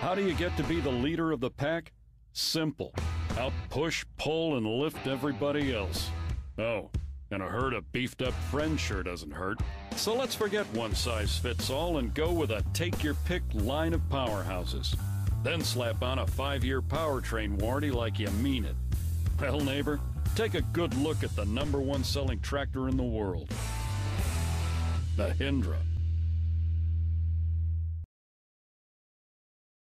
How do you get to be the leader of the pack? Simple. Out push, pull, and lift everybody else. Oh, and a herd of beefed up friends sure doesn't hurt. So let's forget one size fits all and go with a take-your-pick line of powerhouses. Then slap on a 5-year powertrain warranty like you mean it. Well, neighbor, take a good look at the #1 selling tractor in the world. Mahindra.